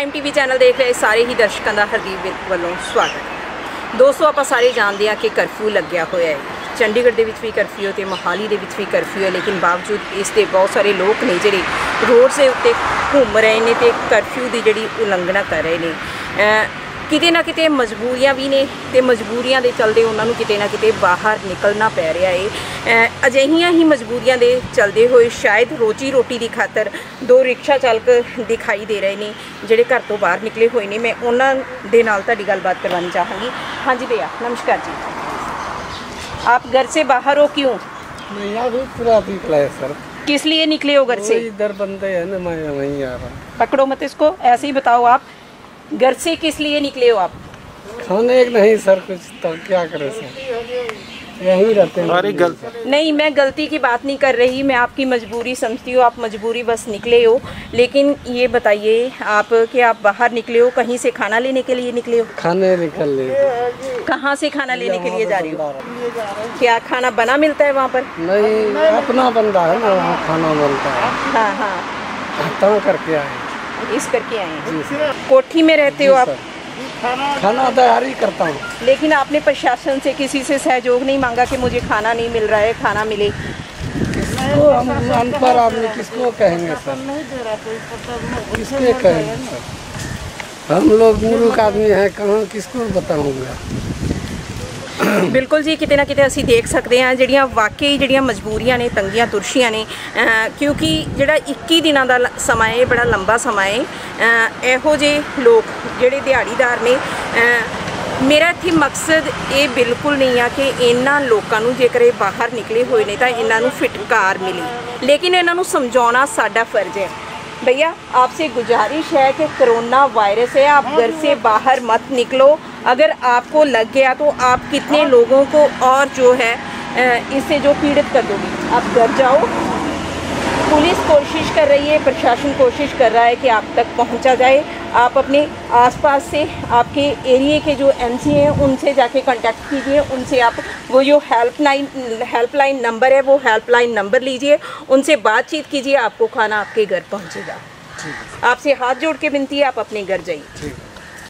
Prime TV channel देख रहे सारे ही दर्शकों का हरदीप वालों स्वागत। दोस्तों आप सारे जानते हैं कि कर्फ्यू लग्या होया है, चंडीगढ़ के भी कर्फ्यू तो मोहाली के भी कर्फ्यू है, लेकिन बावजूद इसके बहुत सारे लोग ने जोड़े रोड से उत्ते घूम रहे हैं तो कर्फ्यू की जी उलंघना कर रहे हैं। किते ना किते मजबूरियां भी ने ते मजबूरियां दे चलते उन्होंने किते ना किते बाहर निकलना पै रहा है। अजिहियां ही मजबूरियां दे चलते हुए शायद रोजी रोटी की खातर दो रिक्शा चालक दिखाई दे रहे हैं जोड़े घर तो बाहर निकले हुए हैं। मैं उन्होंने नाल तुहाडी गलबात करवानी चाहांगी। हाँ जी भैया नमस्कार जी, आप घर से बाहर हो क्यों? नहीं अभी पूरा निकला है सर। किस लिए निकले हो घर से? इधर बंदे है ना, मैं वहीं आ रहा हूँ। पकड़ो मत इसको, ऐसे ही बताओ आप घर से किस लिए निकले हो? आप खाने एक नहीं सर, कुछ तो क्या करें सर, यहीं रहते हैं। अरे नहीं, मैं गलती की बात नहीं कर रही, मैं आपकी मजबूरी समझती हूँ, आप मजबूरी बस निकले हो। लेकिन ये बताइए आप कि आप बाहर निकले हो, कहीं से खाना लेने के लिए निकले हो? खाने निकल ले। कहाँ से खाना लेने के लिए जा रही हो? क्या खाना बना मिलता है वहाँ पर? नहीं अपना बंदा है ना, वहाँ खाना मिलता है। हाँ हाँ, तब करके आए, इस करके आए हैं। कोठी में रहते हो आप? खाना तैयारी करता हूँ। लेकिन आपने प्रशासन से किसी से सहयोग नहीं मांगा कि मुझे खाना नहीं मिल रहा है, खाना मिले? तो हम अनपढ़ आदमी किसको कहेंगे सर, किसके कहेंगे सर, हम लोग मूर्ख आदमी हैं, कहाँ किसको बताऊँगा। बिल्कुल जी, किते ना किते असी देख सकते हैं जिहड़ियां वाकई जिहड़ियां मजबूरियां ने, तंगियां तुरशियां ने, क्योंकि जिहड़ा 21 दिनों का समा है, बड़ा लंबा समा है। इहो जे लोग जिहड़े दिहाड़ीदार ने, मेरा इत्थे मकसद ये बिल्कुल नहीं है कि इन्हां लोकां नूं जेकर ये बाहर निकले हुए ने तां इन्हां नूं फिटकार मिले, लेकिन इन्हां नूं समझाउणा साडा फर्ज है। भैया आपसे गुजारिश है कि कोरोना वायरस है, आप घर से बाहर मत निकलो। अगर आपको लग गया तो आप कितने लोगों को और जो है इससे जो पीड़ित कर दोगे। आप घर जाओ, पुलिस कोशिश कर रही है, प्रशासन कोशिश कर रहा है कि आप तक पहुंचा जाए। आप अपने आसपास से आपके एरिए के जो एमसी हैं उनसे जाके कांटेक्ट कीजिए, उनसे आप वो जो हेल्पलाइन नंबर है वो हेल्पलाइन नंबर लीजिए, उनसे बातचीत कीजिए, आपको खाना आपके घर पहुंचेगा। आपसे हाथ जोड़ के विनती है, आप अपने घर जाइए।